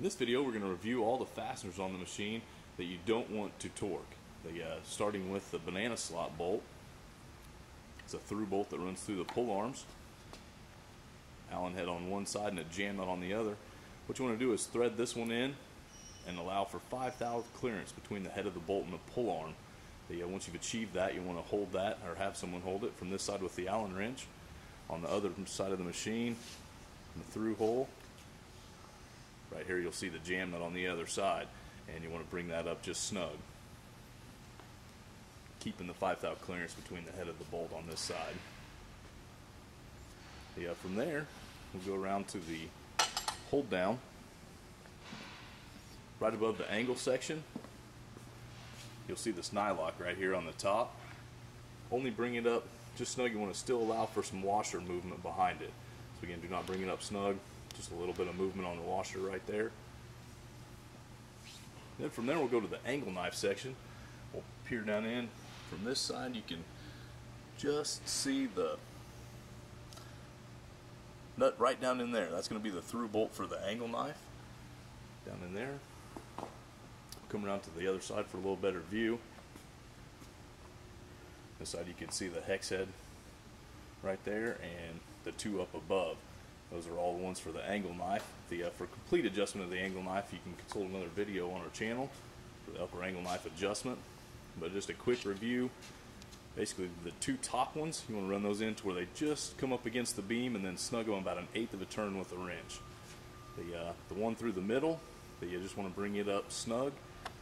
In this video, we're going to review all the fasteners on the machine that you don't want to torque. Starting with the banana slot bolt. It's a through bolt that runs through the pull arms. Allen head on one side and a jam nut on the other. What you want to do is thread this one in and allow for 5 thou clearance between the head of the bolt and the pull arm. Once you've achieved that, you want to hold that, or have someone hold it from this side with the Allen wrench. On the other side of the machine, in the through hole, right here you'll see the jam nut on the other side, and you want to bring that up just snug, keeping the 5 thou clearance between the head of the bolt on this side. From there, we'll go around to the hold down. Right above the angle section, you'll see this nylock right here on the top. Only bring it up just snug. You want to still allow for some washer movement behind it. So again, do not bring it up snug, just a little bit of movement on the washer right there. Then from there we'll go to the angle knife section. We'll peer down in. From this side you can just see the nut right down in there. That's going to be the through bolt for the angle knife. Down in there. Come around to the other side for a little better view. This side you can see the hex head right there and the two up above. Those are all the ones for the angle knife. For complete adjustment of the angle knife, you can consult another video on our channel for the upper angle knife adjustment. But just a quick review. Basically, the two top ones, you want to run those in to where they just come up against the beam and then snug them about 1/8 of a turn with a wrench. The one through the middle, you just want to bring it up snug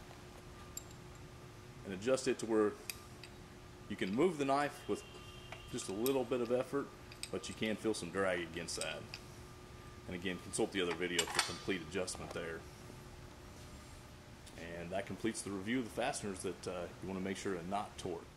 and adjust it to where you can move the knife with just a little bit of effort, but you can feel some drag against that. And again, consult the other video for complete adjustment there. And that completes the review of the fasteners that you want to make sure to not torque.